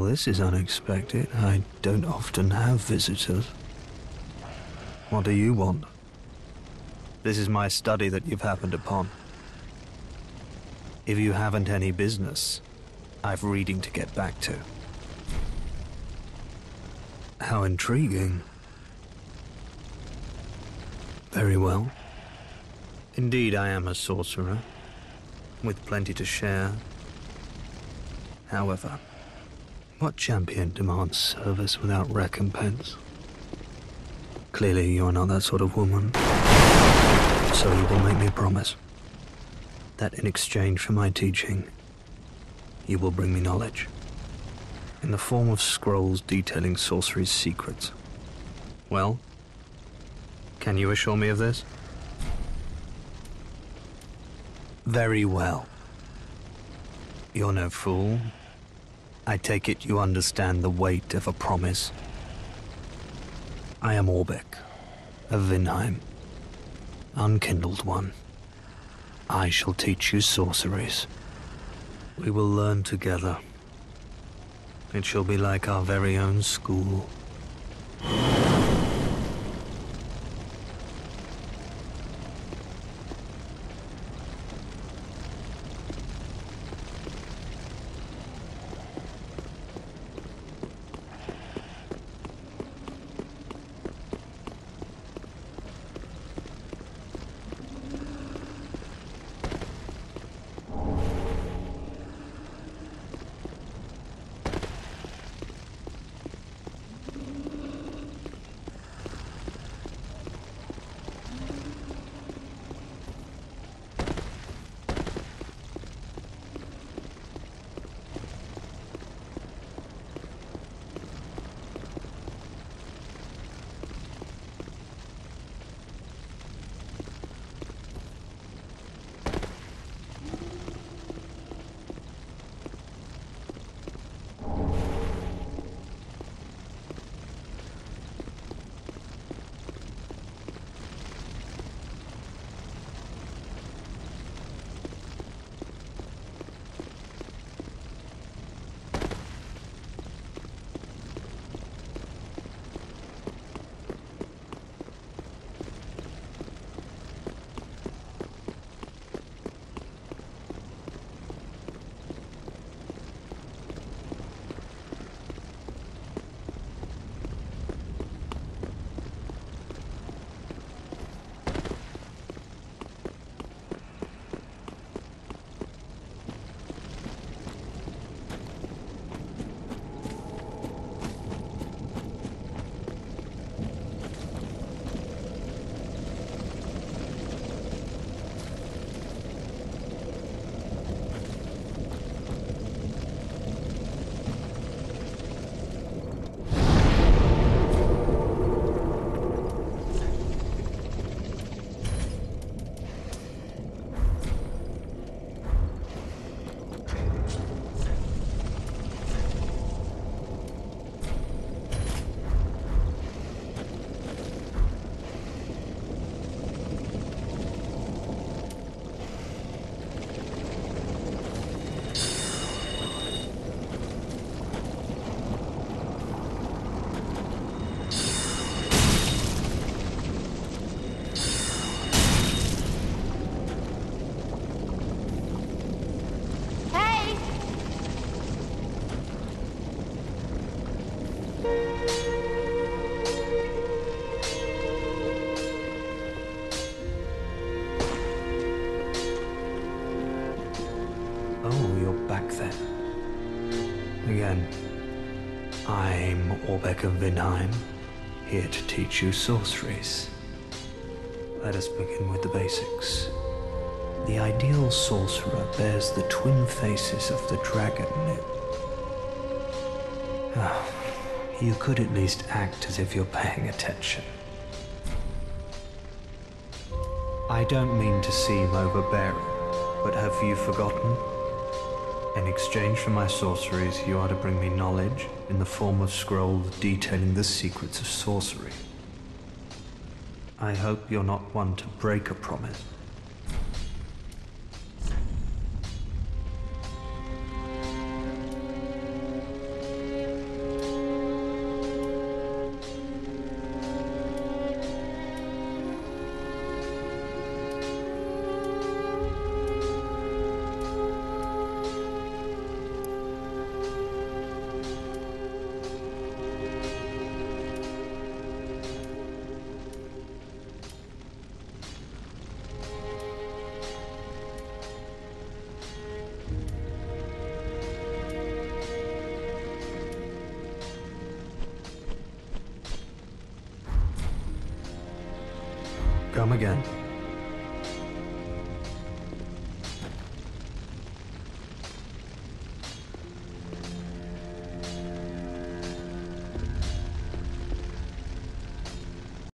this is unexpected. I don't often have visitors. What do you want? This is my study that you've happened upon. If you haven't any business, I've reading to get back to. How intriguing. Very well. Indeed, I am a sorcerer, with plenty to share. However, what champion demands service without recompense? Clearly, you're not that sort of woman. So you will make me a promise that in exchange for my teaching, you will bring me knowledge in the form of scrolls detailing sorcery's secrets. Well, can you assure me of this? Very well. You're no fool. I take it you understand the weight of a promise. I am Orbeck of Vinheim, Unkindled One. I shall teach you sorceries. We will learn together. It shall be like our very own school. Again, I'm Orbeck of Vinheim, here to teach you sorceries. Let us begin with the basics. The ideal sorcerer bears the twin faces of the dragon. You could at least act as if you're paying attention. I don't mean to seem overbearing, but have you forgotten? In exchange for my sorceries, you are to bring me knowledge in the form of scrolls detailing the secrets of sorcery. I hope you're not one to break a promise. Come again.